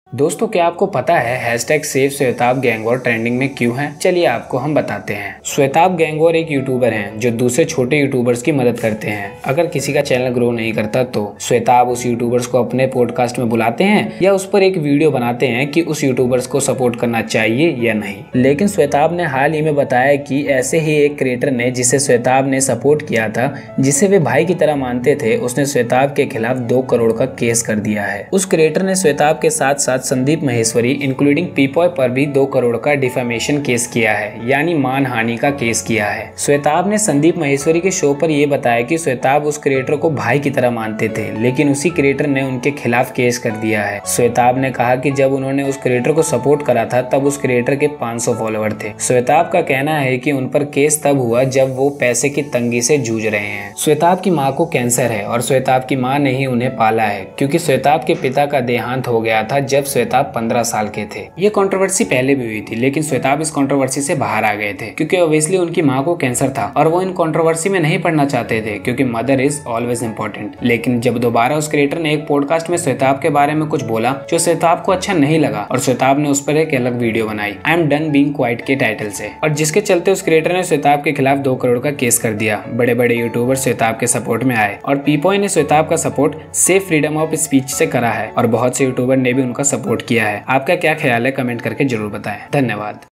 दोस्तों, क्या आपको पता है hashtag save Shwetab gang war trending में क्यों है? चलिए आपको हम बताते हैं। श्वेताब गैंगवॉर एक यूट्यूबर हैं जो दूसरे छोटे यूट्यूबर्स की मदद करते हैं। अगर किसी का चैनल ग्रो नहीं करता तो श्वेताब उस यूट्यूबर्स को अपने पॉडकास्ट में बुलाते हैं या उस पर एक वीडियो बनाते हैं कि उस यूट्यूबर्स को सपोर्ट करना चाहिए या नहीं। लेकिन श्वेताब ने हाल ही में बताया कि ऐसे ही एक क्रिएटर ने, जिसे श्वेताब ने सपोर्ट किया था, जिसे वे भाई की तरह मानते थे, उसने श्वेताब के खिलाफ 2 करोड़ का केस कर दिया है। उस क्रिएटर ने श्वेताब के साथ साथ संदीप महेश्वरी इंक्लूडिंग पीपॉय पर भी 2 करोड़ का डिफेमेशन केस किया है, यानी मानहानि का केस किया है। श्वेताब ने संदीप महेश्वरी के शो पर यह बताया कि श्वेताब उस क्रिएटर को भाई की तरह मानते थे, लेकिन उसी क्रिएटर ने उनके खिलाफ केस कर दिया है। श्वेताब ने कहा कि जब उन्होंने उस क्रिएटर को सपोर्ट करा था तब उस क्रिएटर के 500 फॉलोअर थे। श्वेताब का कहना है कि उन पर केस तब हुआ जब वो पैसे की तंगी से जूझ रहे हैं। श्वेताब की माँ को कैंसर है और श्वेताब की माँ ने ही उन्हें पाला है, क्योंकि श्वेताब के पिता का देहांत हो गया था जब श्वेताब 15 साल के थे। ये कंट्रोवर्सी पहले भी हुई थी, लेकिन श्वेताब इस कंट्रोवर्सी से बाहर आ गए थे क्योंकि ऑब्वियसली उनकी माँ को कैंसर था और वो इन कंट्रोवर्सी में नहीं पड़ना चाहते थे, क्योंकि मदर इज ऑलवेज इंपॉर्टेंट। लेकिन जब दोबारा उस क्रिएटर ने एक पॉडकास्ट में श्वेताब के बारे में कुछ बोला जो श्वेताब को अच्छा नहीं लगा और श्वेताब ने उस पर एक अलग वीडियो बनाई I am done being quiet के टाइटल से, और जिसके चलते उस क्रिएटर ने श्वेताब के खिलाफ 2 करोड़ का केस कर दिया। बड़े बड़े यूट्यूबर श्वेताब के सपोर्ट में आए और पीपॉय ने श्वेताब का support safe freedom of speech से करा है और बहुत से यूट्यूबर ने भी उनका सपोर्ट किया है। आपका क्या ख्याल है? कमेंट करके जरूर बताएं। धन्यवाद।